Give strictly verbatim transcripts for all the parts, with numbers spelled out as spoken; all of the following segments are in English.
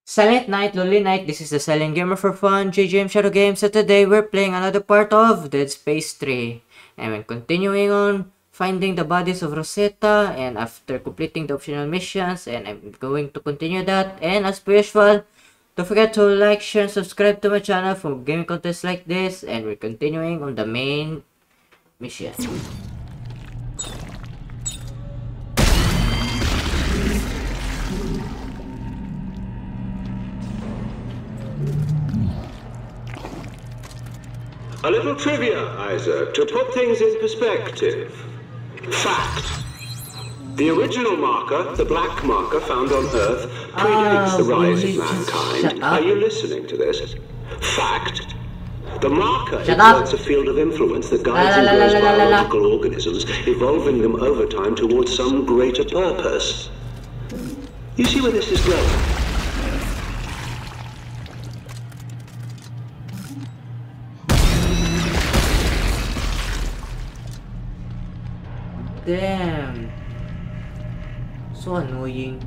Silent Night, Lonely Night, this is the Silent Gamer for Fun, J G M ShadowGames, and today we're playing another part of Dead Space three. And we're continuing on finding the bodies of Rosetta, and after completing the optional missions, and I'm going to continue that. And as per usual, don't forget to like, share, and subscribe to my channel for gaming contests like this, and we're continuing on the main mission. A little trivia, Isaac, to put things in perspective. Fact. The original marker, the black marker found on Earth, predates Ah, the rise of shut mankind. up. Are you listening to this? Fact. The marker Shut exerts up. a field of influence that guides La, la, and la, grows la, la, la, la. biological organisms, evolving them over time towards some greater purpose. You see where this is going? Damn. So annoying.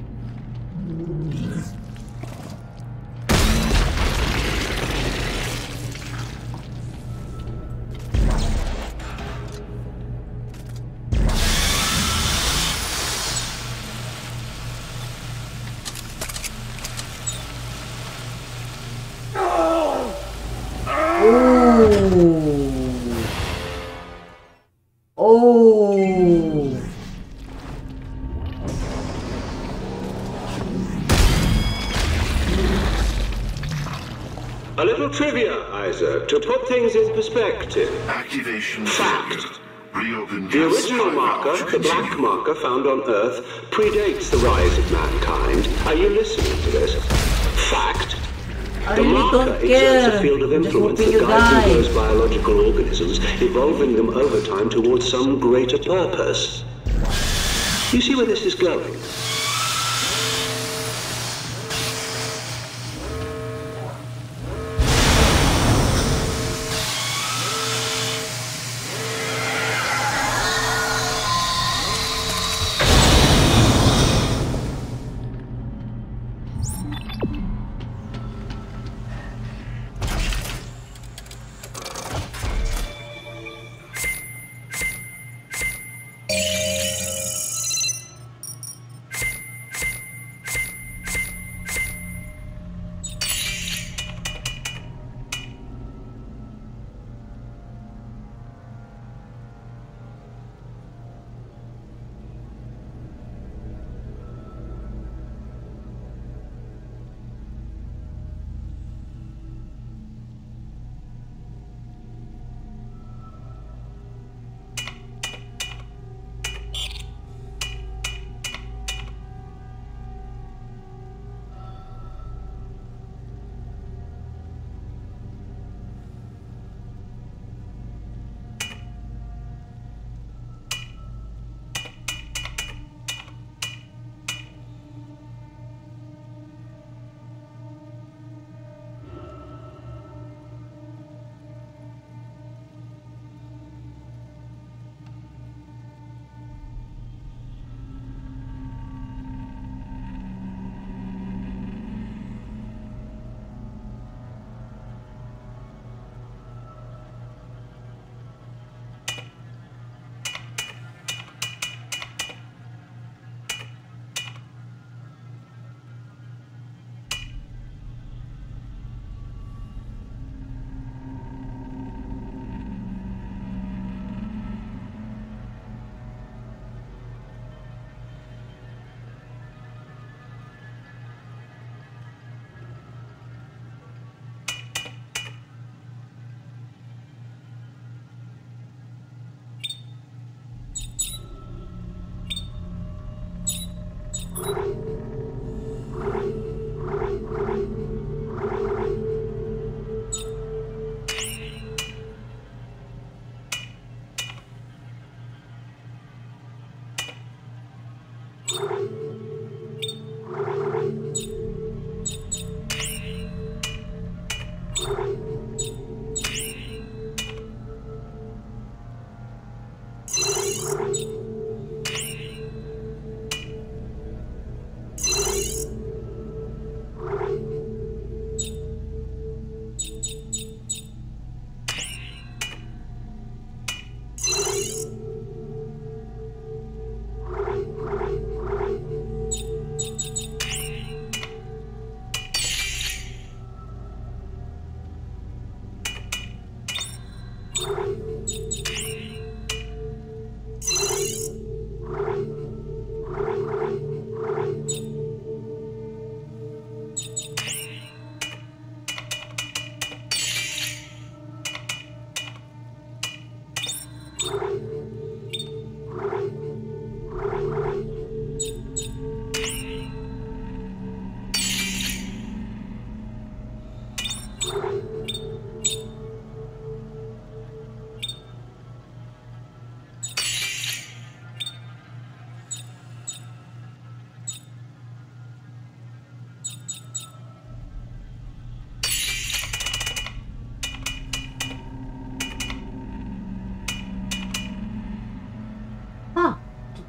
Oh. A little trivia, Isaac, to put things in perspective. Activation Fact. failure. Reopen The gas original pipe marker, valve. the black marker found on Earth, predates the rise of mankind. Are you listening to this? Fact. I The really marker don't exerts care. a field of I'm just influence hoping that you guides and die. grows biological organisms, evolving them over time towards some greater purpose. You see where this is going?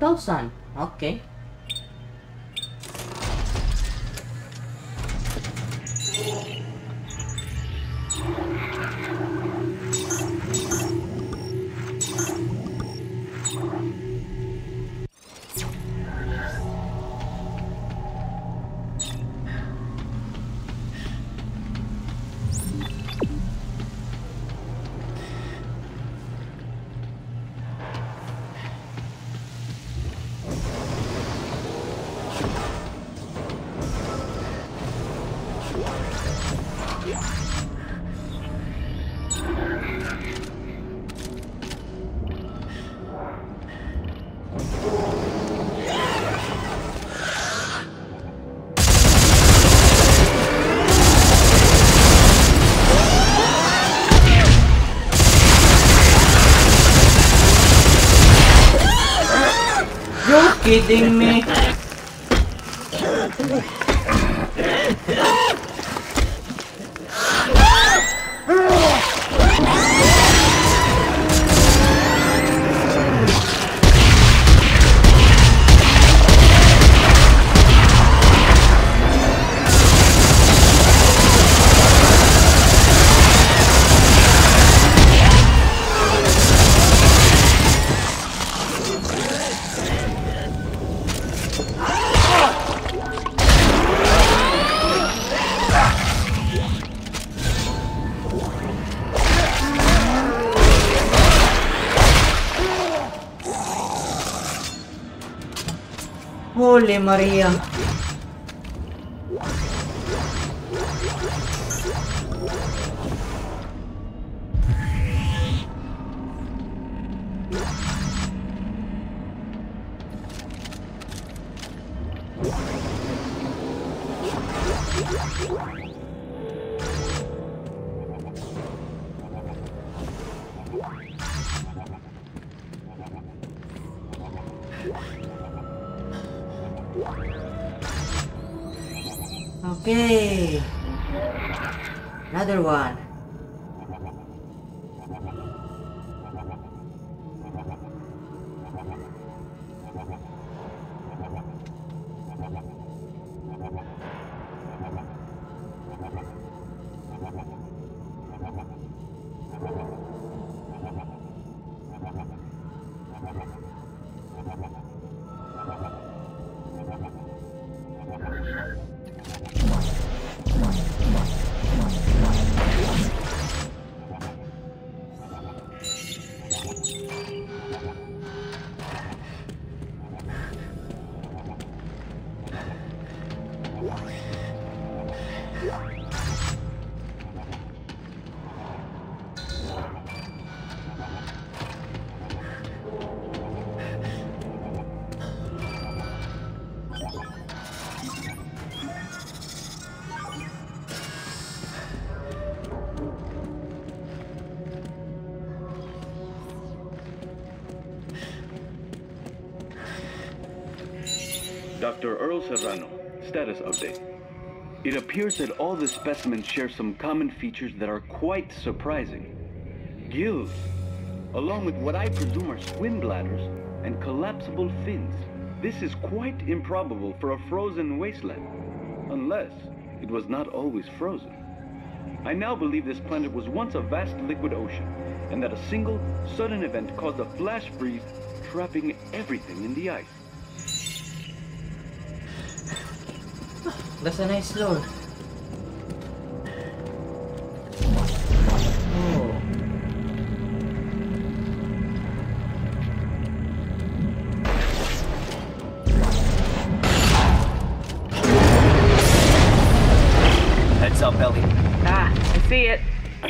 thousand. Okay. You're kidding me? Holy Maria. Okay. Another one. Doctor Earl Serrano, status update. It appears that all the specimens share some common features that are quite surprising. Gills, along with what I presume are swim bladders and collapsible fins. This is quite improbable for a frozen wasteland, unless it was not always frozen. I now believe this planet was once a vast liquid ocean, and that a single, sudden event caused a flash freeze, trapping everything in the ice. That's a nice lore. Oh. Heads up, Ellie. Ah, I see it.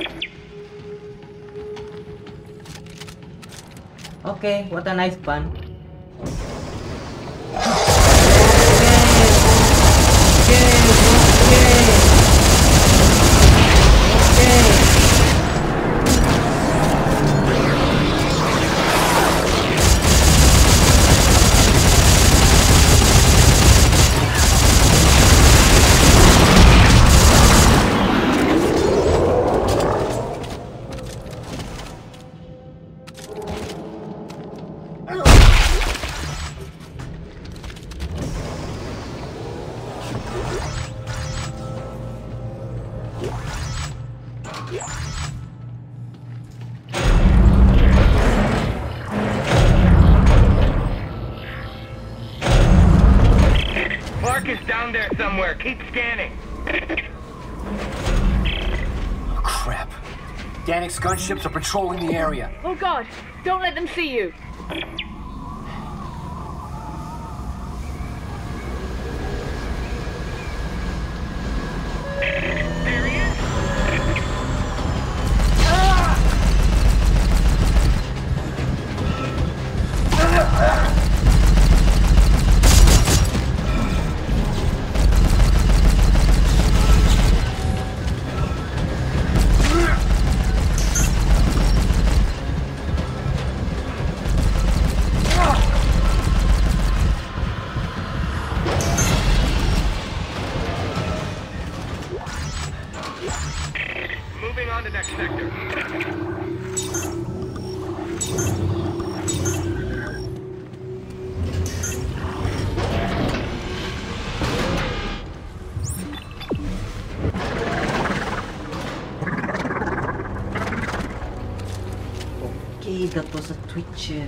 Okay, what a nice pun. Clarke is down there somewhere. Keep scanning. Oh, crap. Danik's gunships are patrolling the area. Oh god, don't let them see you. There he is. Moving on to next sector. Okay, that was a Twitch.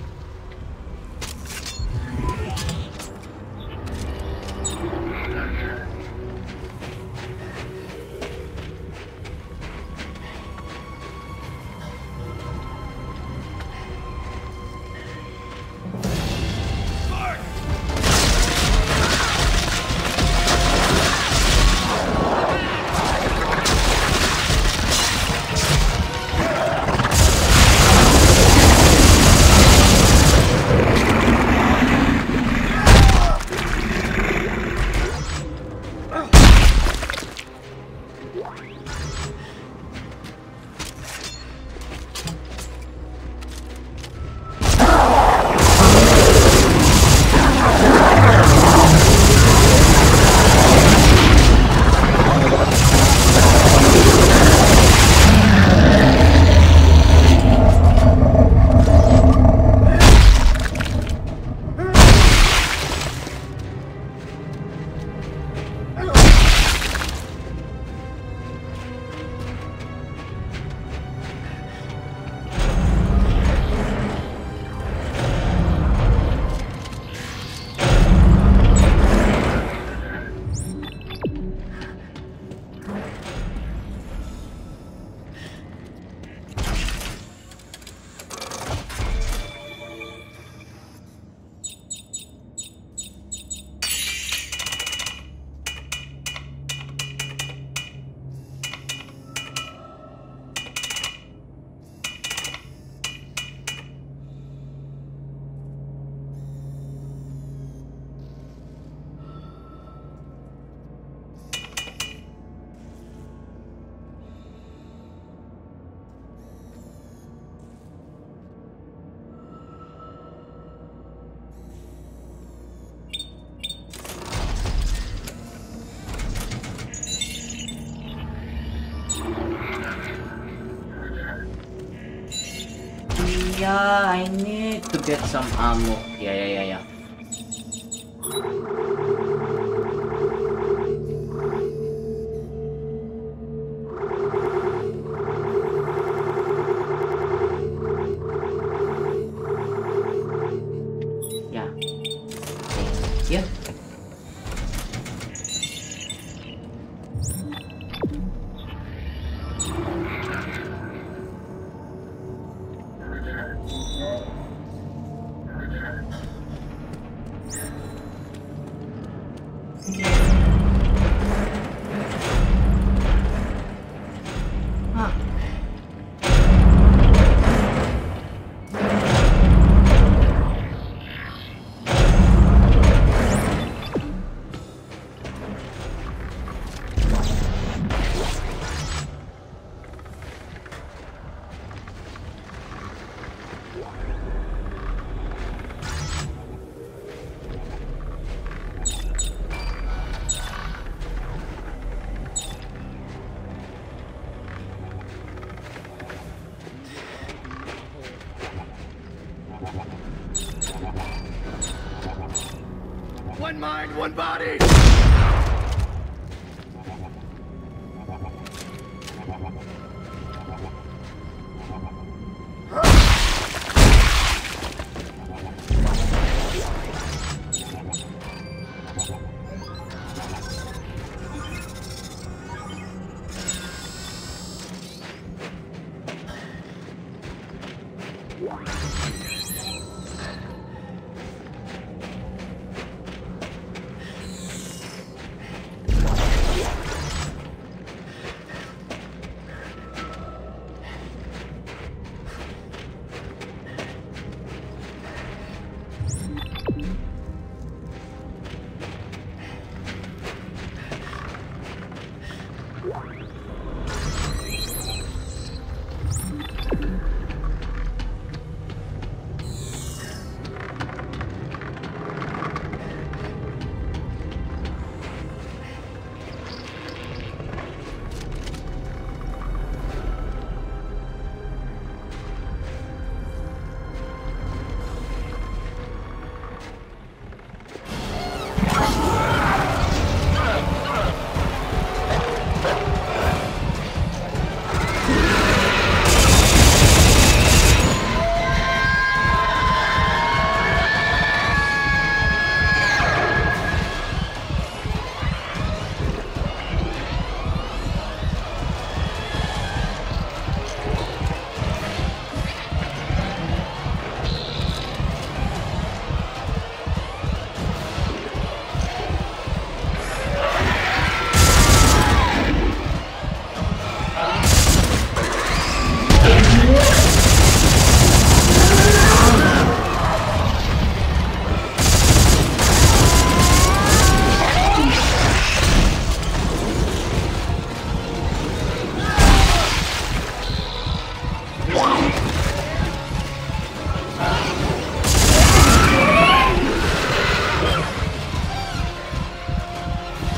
Yeah, I need to get some ammo. Yeah, yeah, yeah, yeah. Yeah. Yeah. One mind, one body!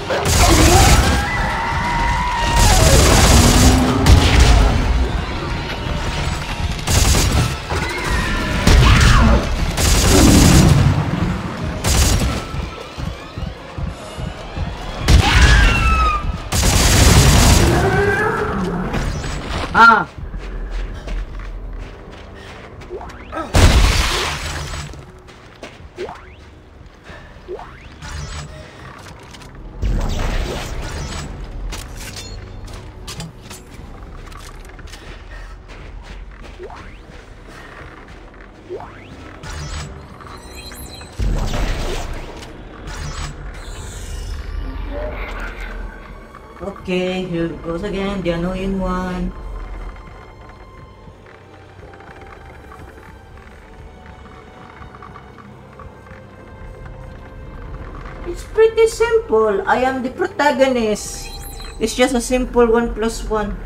Ah! Okay, here it goes again, the annoying one. It's pretty simple. I am the protagonist. It's just a simple one plus one.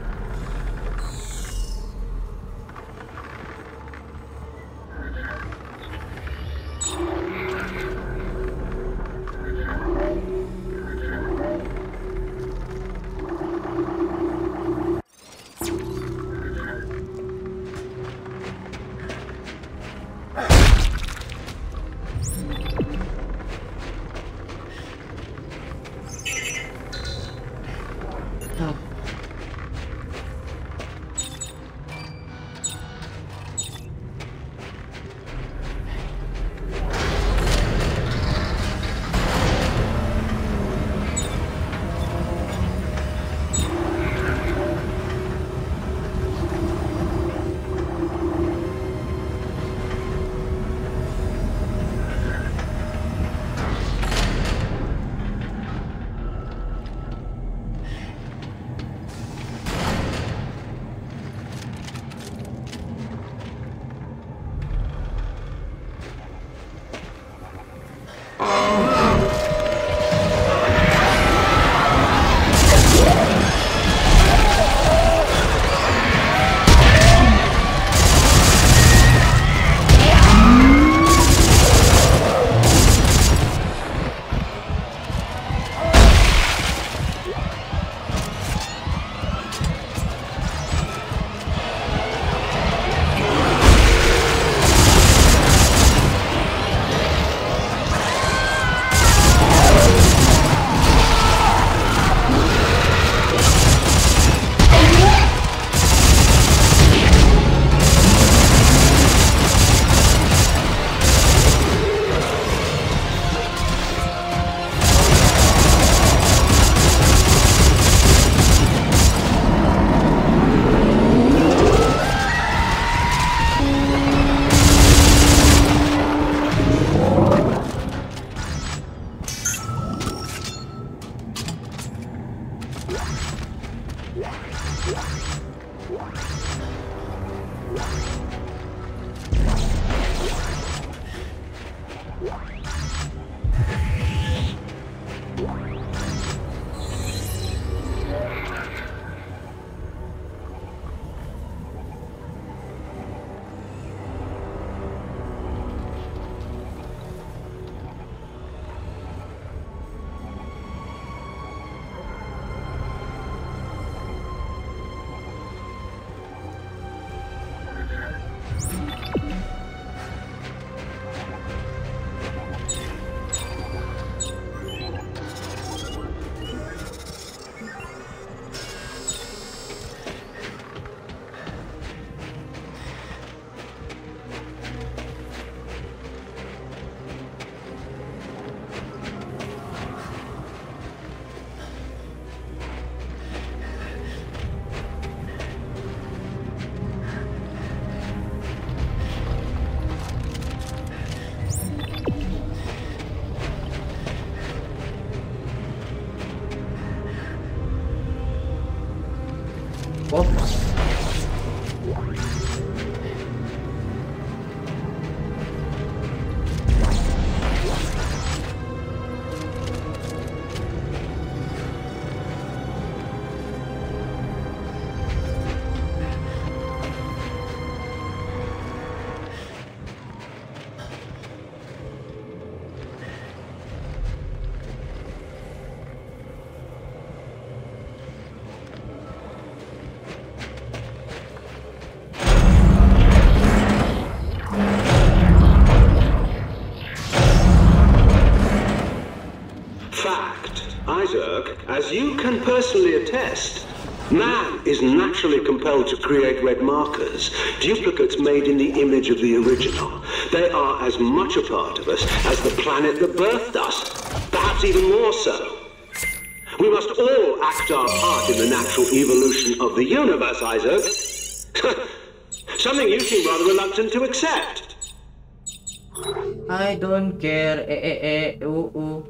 Oops. as you can personally attest, man is naturally compelled to create red markers, duplicates made in the image of the original. They are as much a part of us as the planet that birthed us, perhaps even more so. We must all act our part in the natural evolution of the universe, Isaac. Something you seem rather reluctant to accept. I don't care. Eh, eh, eh. Ooh, ooh.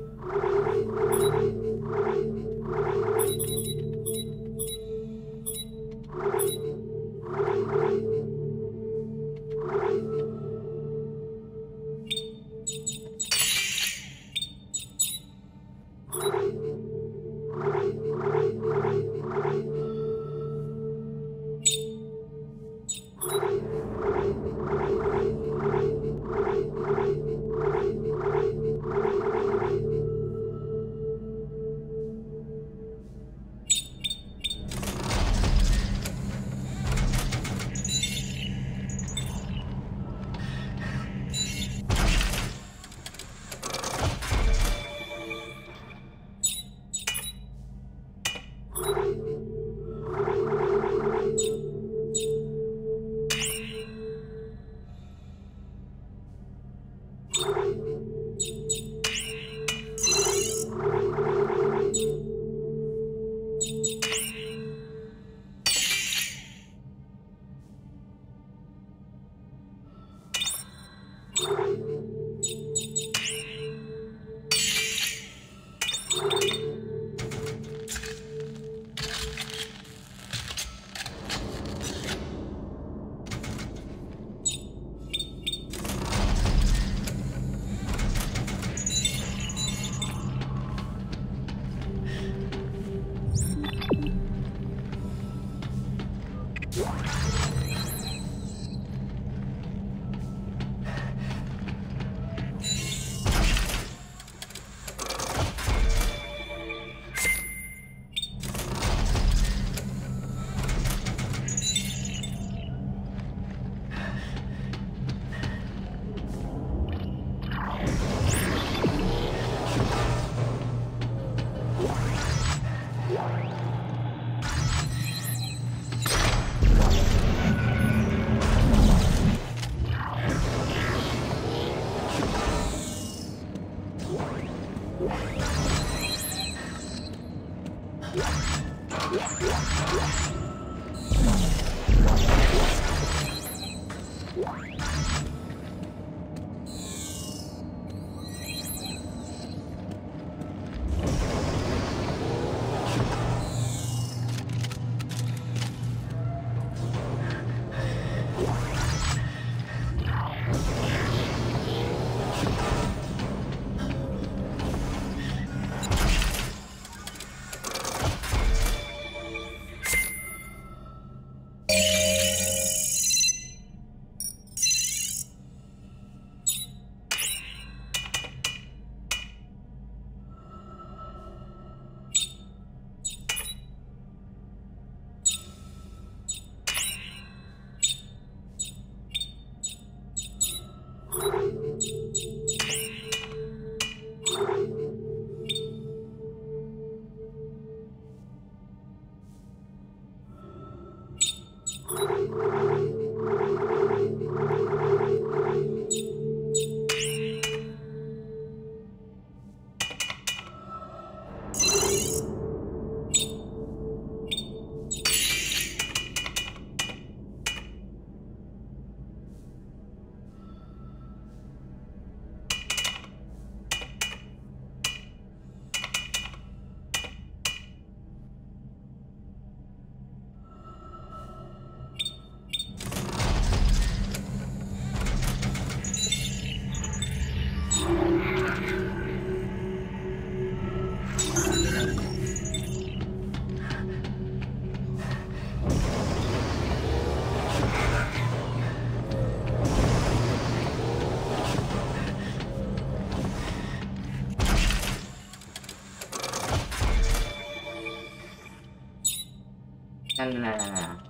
No, no, no, no, no.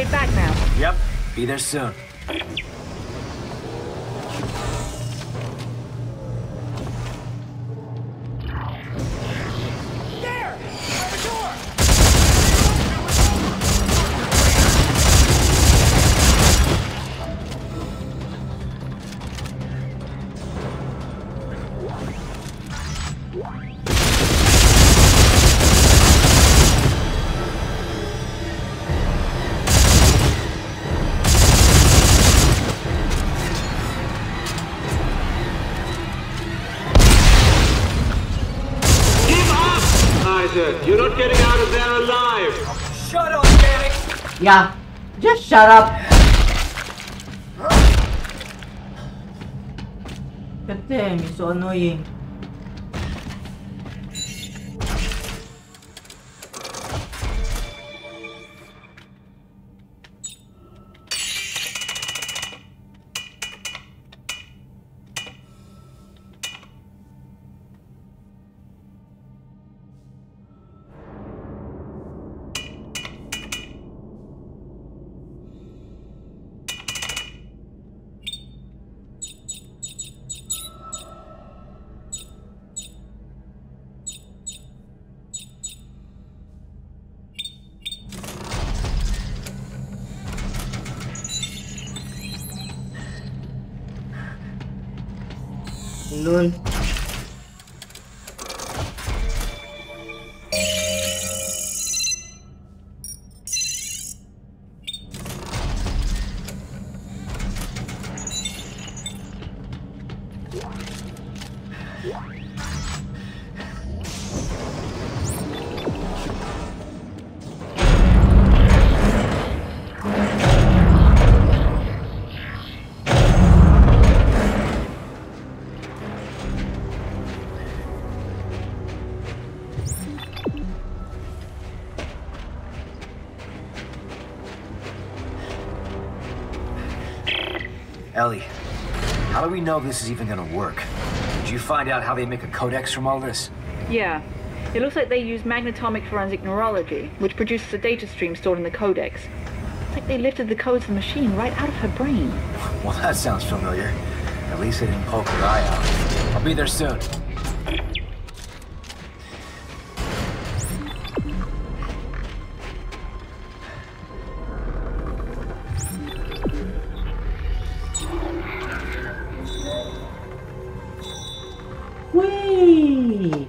head back now. Yep, be there soon. You're not getting out of there alive! Shut up, Danny! Yeah, just shut up! God damn, you're so annoying. Lol. Ellie, how do we know this is even gonna work? Did you find out how they make a codex from all this? Yeah. It looks like they use magnetomic forensic neurology, which produces a data stream stored in the codex. It's like they lifted the codes of the machine right out of her brain. Well, that sounds familiar. At least they didn't poke her eye out. I'll be there soon. Whee!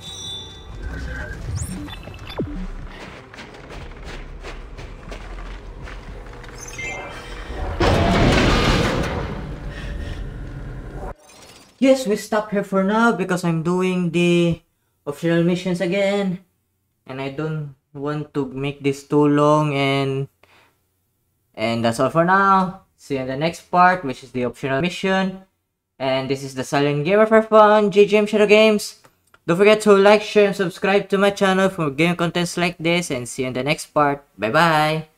Yes, we stop here for now because I'm doing the optional missions again. And I don't want to make this too long, and and that's all for now. See you in the next part, which is the optional mission. And this is the Silent Gamer for Fun, J G M ShadowGames. Don't forget to like, share, and subscribe to my channel for game contents like this, and see you in the next part. Bye bye!